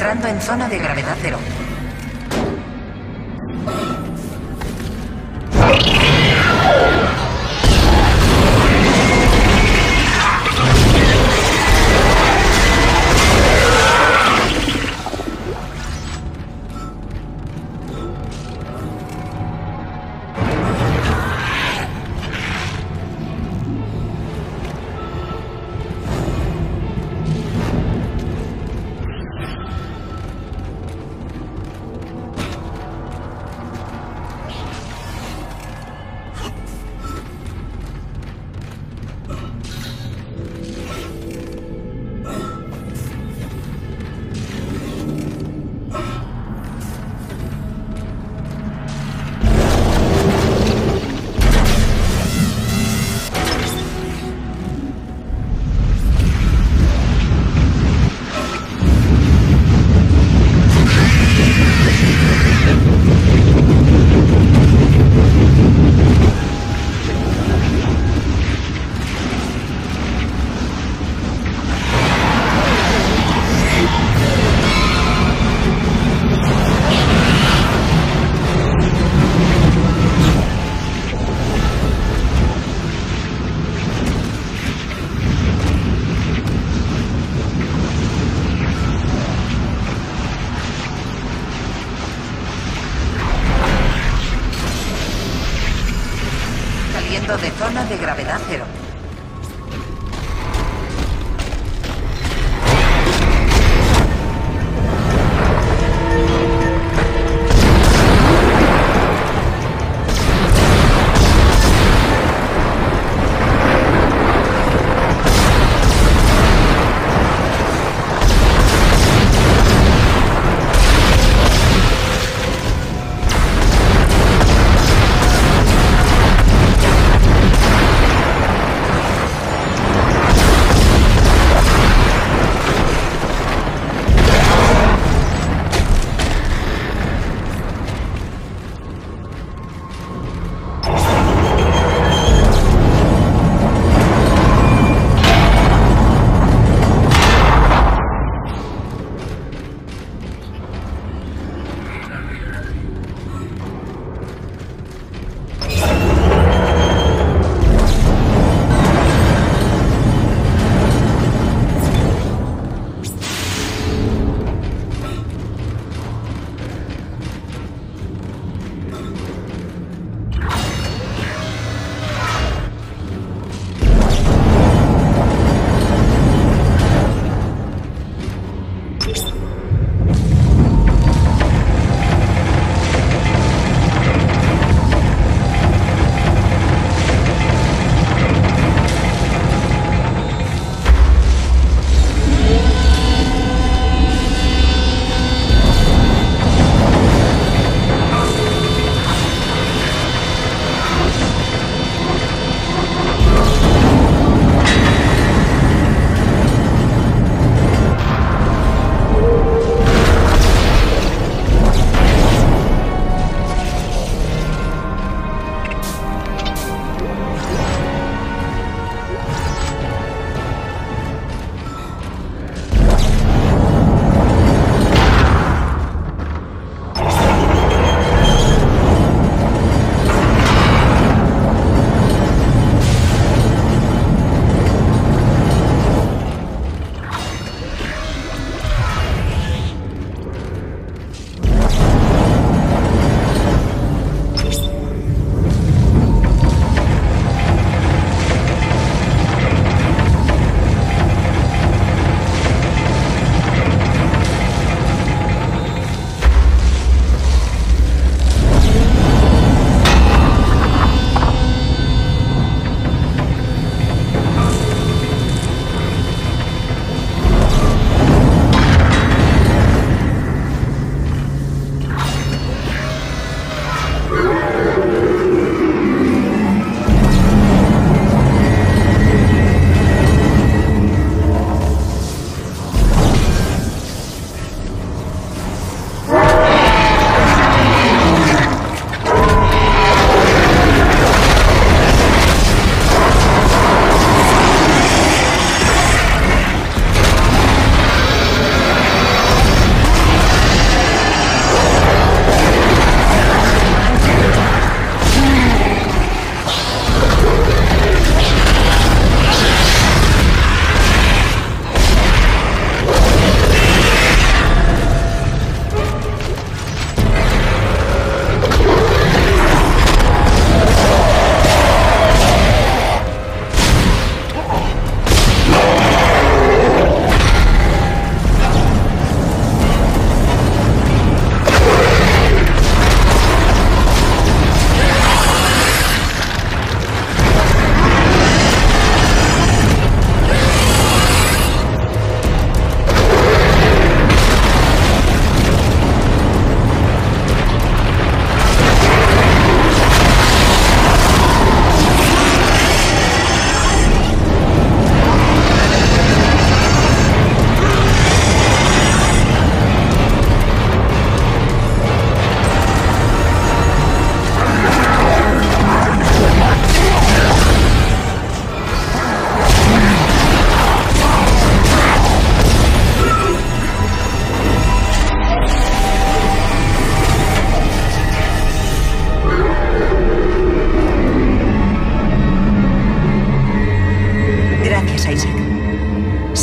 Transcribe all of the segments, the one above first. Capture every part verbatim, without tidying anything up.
Entrando en zona de gravedad cero. De zona de gravedad cero.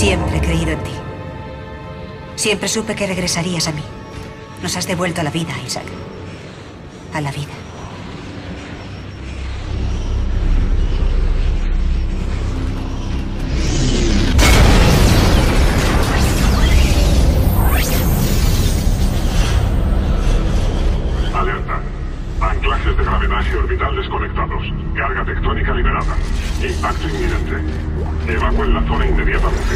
Siempre he creído en ti. Siempre supe que regresarías a mí. Nos has devuelto a la vida, Isaac. A la vida. Alerta. Anclajes de gravedad y orbital desconectados. Carga tectónica liberada. Impacto inminente. Evacúen la zona inmediatamente.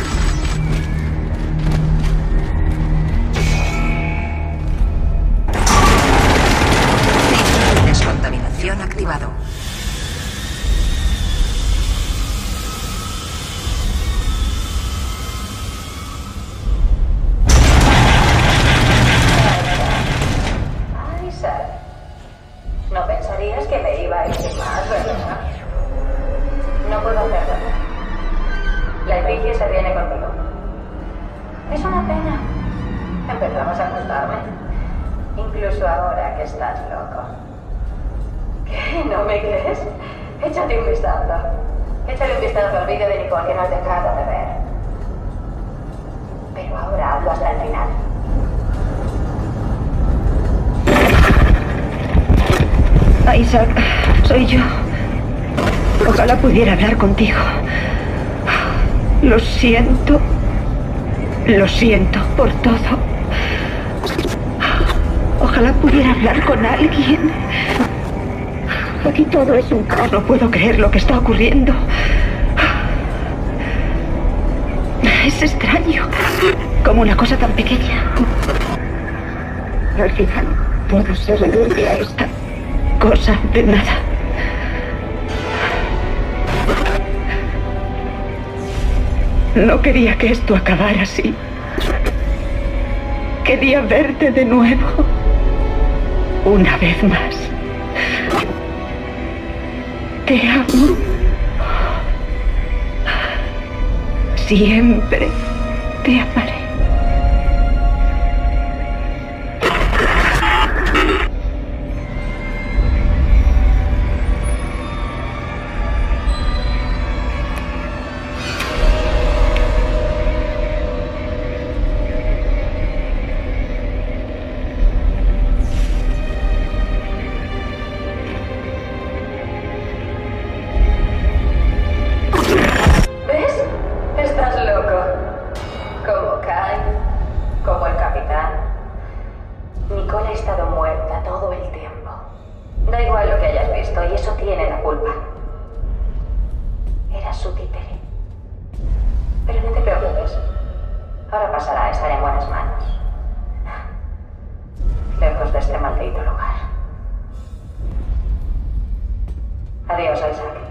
Filtro de descontaminación activado. Isaac, no pensarías que me iba a ir sin más, ¿verdad? No puedo hacerlo. La efigie se viene conmigo. Es una pena. Empezamos a gustarme. Incluso ahora que estás loco. ¿Qué? ¿No me crees? Échate un vistazo. Échale un vistazo al vídeo de Nicole que nos has dejado de ver. Pero ahora hazlo hasta el final. Isaac, soy yo. Ojalá pudiera hablar contigo. Lo siento. Lo siento por todo. Ojalá pudiera hablar con alguien. Aquí todo es un caos. No puedo creer lo que está ocurriendo. Es extraño. Como una cosa tan pequeña. Al final puedo ser rebelde a esta cosa de nada. No quería que esto acabara así. Quería verte de nuevo. Una vez más. Te amo. Siempre te amaré. Nicole ha estado muerta todo el tiempo. Da igual lo que hayas visto, y eso tiene la culpa. Era su títere. Pero no te preocupes. Ahora pasará a estar en buenas manos. Lejos de este maldito lugar. Adiós, Isaac.